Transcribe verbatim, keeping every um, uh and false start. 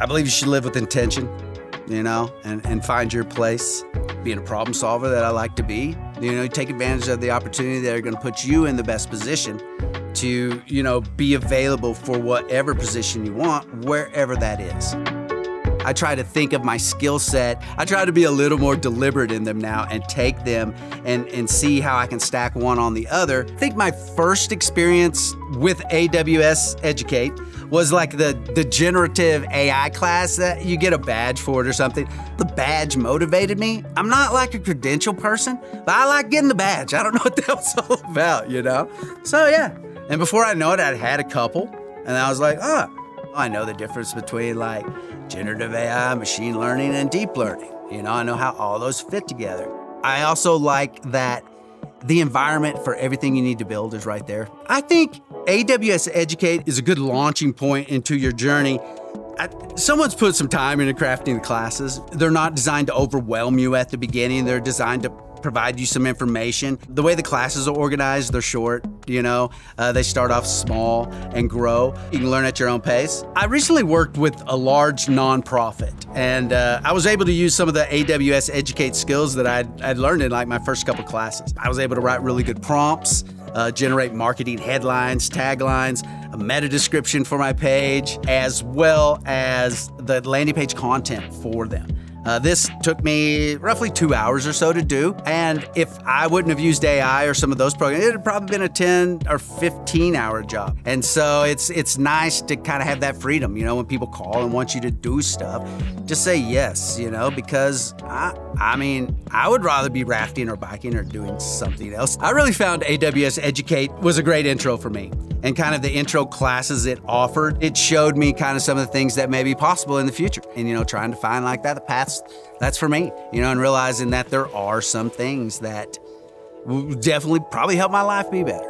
believe you should live with intention, you know, and, and find your place. Being a problem solver that I like to be, you know, you take advantage of the opportunity that are going to put you in the best position to, you know, be available for whatever position you want, wherever that is. I try to think of my skill set. I try to be a little more deliberate in them now and take them and, and see how I can stack one on the other. I think my first experience with A W S Educate was like the, the generative A I class that you get a badge for it or something. The badge motivated me. I'm not like a credential person, but I like getting the badge. I don't know what that was all about, you know? So yeah, and before I know it, I'd had a couple, and I was like, oh, I know the difference between like generative A I, machine learning, and deep learning. You know, I know how all those fit together. I also like that the environment for everything you need to build is right there. I think A W S Educate is a good launching point into your journey. I, someone's put some time into crafting the classes. They're not designed to overwhelm you at the beginning. They're designed to provide you some information. The way the classes are organized, they're short, you know, uh, they start off small and grow. You can learn at your own pace. I recently worked with a large nonprofit, and uh, I was able to use some of the A W S Educate skills that I'd, I'd learned in like my first couple classes. I was able to write really good prompts, uh, generate marketing headlines, taglines, a meta description for my page, as well as the landing page content for them. Uh, this took me roughly two hours or so to do, and if I wouldn't have used A I or some of those programs, it would have probably been a ten or fifteen hour job. And so it's it's nice to kind of have that freedom, you know, when people call and want you to do stuff, just say yes, you know, because I, I mean, I would rather be rafting or biking or doing something else. I really found A W S Educate was a great intro for me. And kind of the intro classes it offered, it showed me kind of some of the things that may be possible in the future. And, you know, trying to find like that, the paths, that's for me, you know, and realizing that there are some things that will definitely probably help my life be better.